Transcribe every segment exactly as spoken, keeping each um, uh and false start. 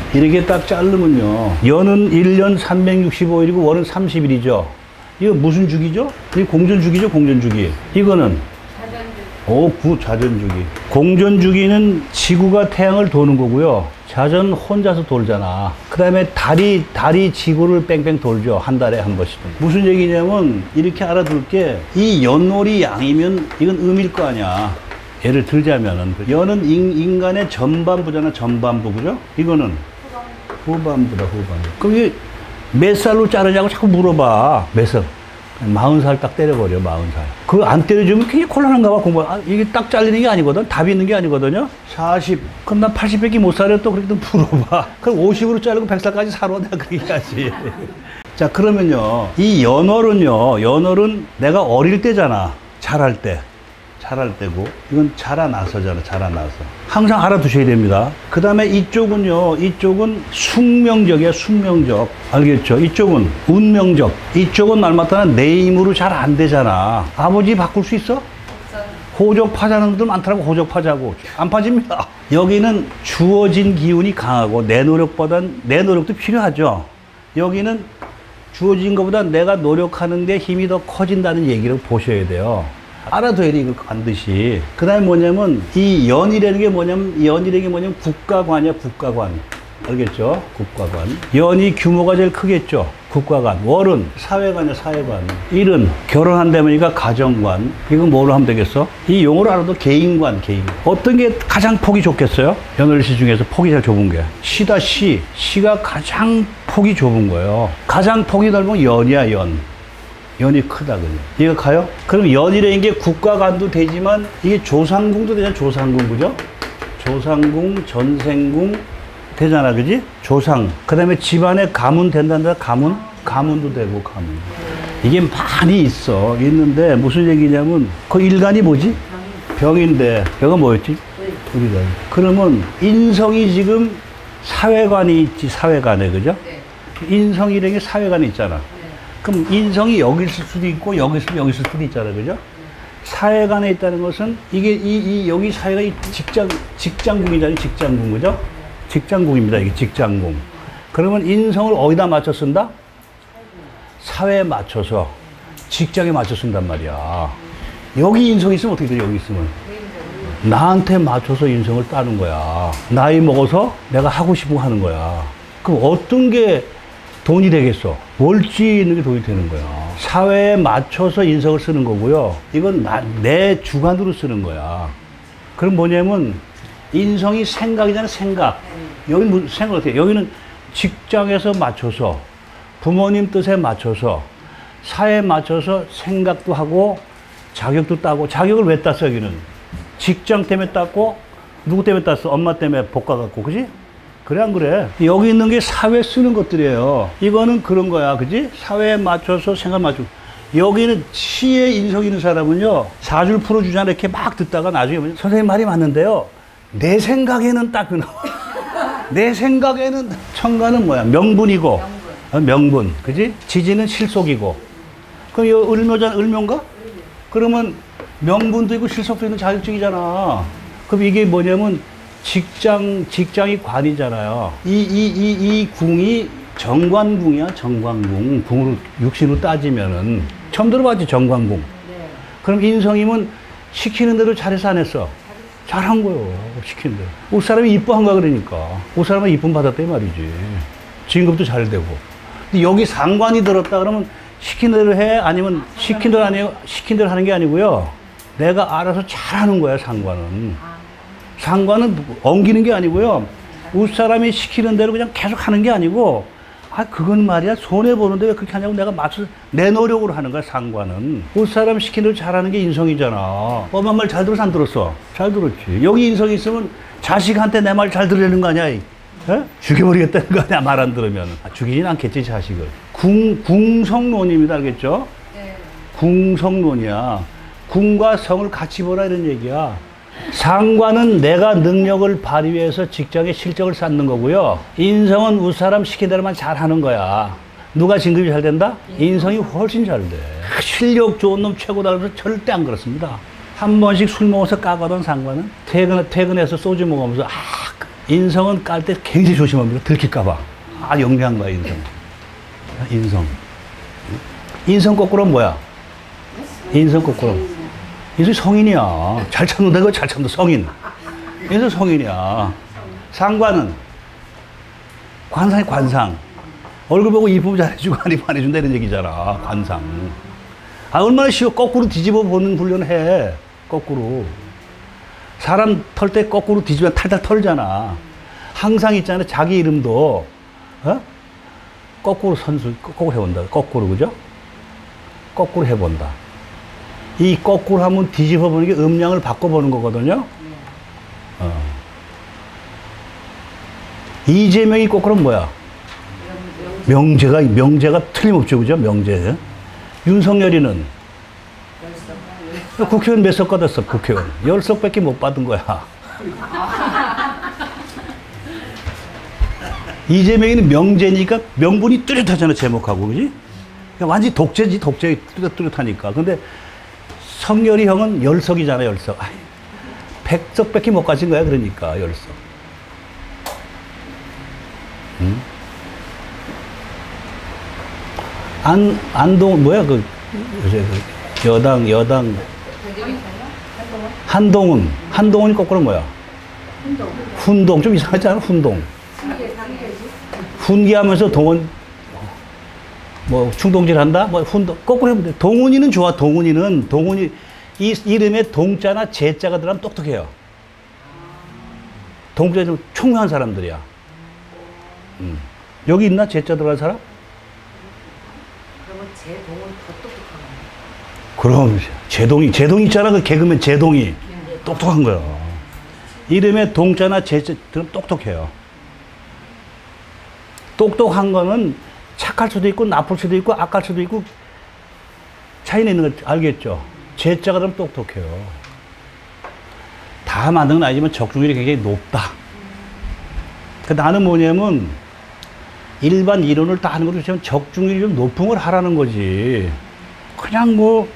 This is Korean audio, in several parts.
이렇게 딱 자르면요. 연은 일 년 삼백육십오 일이고 월은 삼십 일이죠. 이거 무슨 주기죠? 이 공전주기죠, 공전주기. 이거는 오, 구 자전주기. 공전주기는 지구가 태양을 도는 거고요. 자전 혼자서 돌잖아. 그 다음에 달이, 달이 지구를 뺑뺑 돌죠. 한 달에 한 번씩. 무슨 얘기냐면, 이렇게 알아둘 게, 이 연월이 양이면 이건 음일 거 아니야. 예를 들자면은, 연은 인, 인간의 전반부잖아, 전반부. 그죠? 이거는 후반부다, 후반부. 그럼 이게 몇 살로 자르냐고 자꾸 물어봐. 몇 살? 마흔 살 딱 때려버려, 마흔 살. 그거 안 때려주면 굉장히 곤란한가 봐, 공부. 아, 이게 딱 잘리는 게 아니거든. 답이 있는 게 아니거든요. 사십. 그럼 난 팔십밖에 못 살려. 또 그렇게 또 물어봐. 그럼 오십으로 자르고 백 살까지 살아. 내가 그렇게 해야지. 자, 그러면요. 이 연월은요. 연월은 내가 어릴 때잖아. 자랄 때. 자랄 때고. 이건 자라나서잖아. 자라나서. 항상 알아두셔야 됩니다. 그 다음에 이쪽은요. 이쪽은 숙명적이야. 숙명적. 알겠죠? 이쪽은 운명적. 이쪽은 말 맞다나 내 힘으로 잘 안 되잖아. 아버지 바꿀 수 있어? 호적 파자는 분들 많더라고. 호적 파자고. 안 파집니다. 여기는 주어진 기운이 강하고 내 노력보단 내 노력도 필요하죠. 여기는 주어진 것보다 내가 노력하는데 힘이 더 커진다는 얘기를 보셔야 돼요. 알아둬야 돼, 이거 반드시. 그 다음에 뭐냐면, 이 연이라는 게 뭐냐면, 연이라는 게 뭐냐면, 국가관이야, 국가관. 알겠죠? 국가관. 연이 규모가 제일 크겠죠? 국가관. 월은 사회관이야, 사회관. 일은 결혼한다면이니까 가정관. 이건 뭐로 하면 되겠어? 이 용어를 알아도 개인관, 개인. 어떤 게 가장 폭이 좋겠어요? 연월시 중에서 폭이 제일 좁은 게. 시다, 시. 시가 가장 폭이 좁은 거예요. 가장 폭이 넓은 연이야, 연. 연이 크다, 그냥. 이해가 가요? 그럼 연이라는 게 국가관도 되지만, 이게 조상궁도 되잖아, 조상궁, 그죠? 조상궁, 전생궁 되잖아, 그지? 조상. 그 다음에 집안에 가문 된다는 가문? 가문도 되고, 가문. 이게 많이 있어. 있는데, 무슨 얘기냐면, 그 일간이 뭐지? 병인데, 병은 뭐였지? 우리가. 그러면, 인성이 지금 사회관이 있지, 사회관에, 그죠? 인성이라는 게 사회관에 있잖아. 그럼 인성이 여기 있을 수도 있고 여기 있으면 여기 있을 수도 있잖아요, 그죠? 사회관에 있다는 것은 이게 이, 이 여기 사회가 이 직장 직장궁이잖아요, 직장궁, 그죠? 직장궁입니다, 이게 직장궁. 그러면 인성을 어디다 맞춰 쓴다? 사회에 맞춰서 직장에 맞춰 쓴단 말이야. 여기 인성이 있으면 어떻게 돼? 여기 있으면 나한테 맞춰서 인성을 따는 거야. 나이 먹어서 내가 하고 싶은 거 하는 거야. 그럼 어떤 게 돈이 되겠어? 월지 있는 게 돈이 되는 거야. 사회에 맞춰서 인성을 쓰는 거고요. 이건 나, 내 주관으로 쓰는 거야. 그럼 뭐냐면, 인성이 생각이잖아, 생각. 여기는 무슨 생각 어떻게? 여기는 직장에서 맞춰서, 부모님 뜻에 맞춰서, 사회에 맞춰서 생각도 하고, 자격도 따고, 자격을 왜 땄어, 여기는? 직장 때문에 땄고, 누구 때문에 땄어? 엄마 때문에 복 가갖고, 그지? 그래, 안 그래? 여기 있는 게 사회에 쓰는 것들이에요. 이거는 그런 거야, 그지? 사회에 맞춰서 생각 맞추고. 여기는 시에 인성 있는 사람은요, 사줄 풀어주잖아. 이렇게 막 듣다가 나중에 뭐냐, 선생님 말이 맞는데요. 내 생각에는 딱 그나와. 내 생각에는, 청가는 뭐야? 명분이고. 명분. 명분. 그지? 지지는 실속이고. 그럼 이 을묘잖아, 을묘인가? 그러면 명분도 있고 실속도 있는 자격증이잖아. 그럼 이게 뭐냐면, 직장, 직장이 관이잖아요. 이, 이, 이, 이 궁이 정관궁이야, 정관궁. 궁으로, 육신으로 따지면은. 처음 들어봤지, 정관궁. 네. 그럼 인성이면 시키는 대로 잘해서 안 했어? 잘한 거요, 시키는 대로. 옷 사람이 이뻐한가 그러니까. 옷 사람은 이쁨 받았다, 이 말이지. 진급도 잘 되고. 근데 여기 상관이 들었다 그러면 시킨 대로 해? 아니면 시킨 대로 아니에요? 시킨 대로 하는 게 아니고요. 내가 알아서 잘하는 거야, 상관은. 상관은 엉기는 게 아니고요. 옷 사람이 시키는 대로 그냥 계속 하는 게 아니고, 아, 그건 말이야. 손해보는데 왜 그렇게 하냐고 내가 맞춰서 내 노력으로 하는 거야, 상관은. 옷 사람 시키는 대로 잘하는 게 인성이잖아. 엄마 말 잘 들었어, 안 들었어? 잘 들었지. 여기 인성이 있으면 자식한테 내 말 잘 들으려는 거 아니야? 에? 죽여버리겠다는 거 아니야, 말 안 들으면. 아, 죽이진 않겠지, 자식을. 궁, 궁성론입니다, 알겠죠? 네. 궁성론이야. 궁과 성을 같이 보라, 이런 얘기야. 상관은 내가 능력을 발휘해서 직장에 실적을 쌓는 거고요. 인성은 윗사람 시킨 대로만 잘하는 거야. 누가 진급이 잘 된다? 인성이 훨씬 잘 돼. 실력 좋은 놈 최고다 그래서 절대 안 그렇습니다. 한 번씩 술 먹어서 까거든, 상관은. 퇴근, 퇴근해서 소주 먹으면서, 아, 인성은 깔 때 굉장히 조심합니다. 들킬까봐. 아, 영리한 거야, 인성. 인성. 인성 거꾸로는 뭐야? 인성 거꾸로. 인성이 성인이야. 잘 찾는다, 그거 잘 찾는다, 성인. 인성 성인이야. 상관은? 관상이 관상. 얼굴 보고 이쁘면 잘해주고 안 이쁘면 안 해준다 이런 얘기잖아. 관상. 아, 얼마나 쉬워. 거꾸로 뒤집어 보는 훈련 해. 거꾸로. 사람 털 때 거꾸로 뒤집으면 탈탈 털잖아. 항상 있잖아. 자기 이름도, 어? 거꾸로 선수, 거꾸로 해본다. 거꾸로, 그죠? 거꾸로 해본다. 이 거꾸로 하면 뒤집어 보는 게 음량을 바꿔보는 거거든요. 어. 이재명이 거꾸로는 뭐야? 명제가, 명제가 틀림없죠. 그죠? 명제. 윤석열이는? 국회의원 몇 석 받았어, 국회의원? 열 석밖에 못 받은 거야. 이재명이는 명제니까 명분이 뚜렷하잖아, 제목하고, 그지? 완전히 독재지, 독재, 뚜렷, 뚜렷하니까. 근데 성열이 형은 열 석이잖아, 열 석. 백 석밖에 못 가진 거야, 그러니까, 열 석. 응? 안, 안동, 뭐야, 그, 요새 그 여당, 여당. 한동훈. 한동훈이 거꾸로 뭐야? 훈동. 훈동. 좀 이상하지 않아? 훈동. 훈계하면서 동원, 뭐, 충동질 한다? 뭐, 훈동. 거꾸로 해보면 돼. 동훈이는 좋아, 동훈이는. 동훈이, 이 이름에 동자나 제자가 들어가면 똑똑해요. 동자는 좀 총명한 사람들이야. 음. 여기 있나? 제자 들어간 사람? 그러면 제동은 더 똑똑한 거야. 그럼 제동이 제동이 있잖아. 그 개그맨 제동이 똑똑한 거야. 이름에 동자나 제자 들으면 똑똑해요. 똑똑한 거는 착할 수도 있고 나쁠 수도 있고 악할 수도 있고 차이는 있는 걸 알겠죠. 제자가 들으면 똑똑해요. 다 만든 건 아니지만 적중률이 굉장히 높다. 그 나는 뭐냐면 일반 이론을 다 하는 것도 지금 적중률이 좀 높은 걸 하라는 거지. 그냥 뭐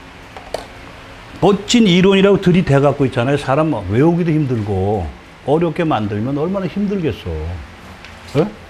멋진 이론이라고 들이대 갖고 있잖아요. 사람 외우기도 힘들고 어렵게 만들면 얼마나 힘들겠어. 어?